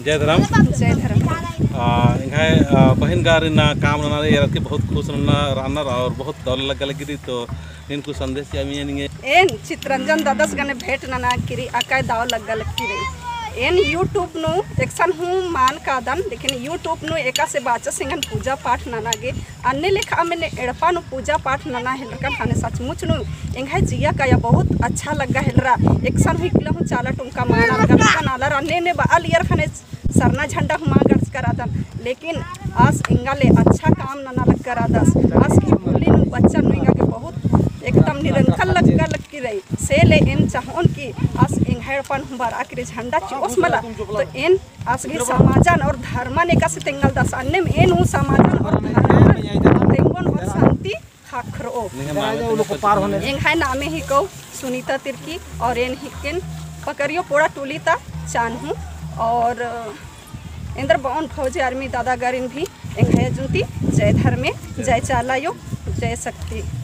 जय धर्म जय धर्म बहन गारी काम यार बहुत खुश रनर और बहुत दौल लगी तो इनको संदेश एन चित्रंजन दादस गने भेट नना किरी अकाय दाव लग्गल किरी एन यूट्यूब नु एक्शन हूँ मान कादन लेकिन यूट्यूब नु एका से बाचा सिंगन पूजा पाठ ननागे अन्य लेखा मैंने एड़पा नु पूजा पाठ नना हेलरकन खाने सचमुच नु एंगाय जिया का या बहुत अच्छा लगा हेलरा एक्शन हुई किलो हूँ चाला टुमका माना लगा नाला अन्य ने बाल ईयर खाने सरना झंडा हुआ गर्ज करा दन लेकिन आज इंगाले अच्छा काम नना लग करा दस आज की बोली नु बच्चा नु इंगा के बहुत एकदम निरंकल लग की रही से ले इन चाहोन की आज इंगहेड़पन हुबार आखिरी झंडा चोस मला तो इन आज की समाजन और धर्मन एका से तेंगल दस अन्य में इन हूँ समाजन और धर्मन तेंगन और शांति खाखरो इंगहाय नामे ही को सुनीता तिर्की और इन हिकिन पकड़ियो पोड़ा टूलीता चान हूँ और इंद्र बाउन फौजी आर्मी दादा गारिन भी इंगहाय जुनती जय धर्मे जय चालायो जय शक्ति।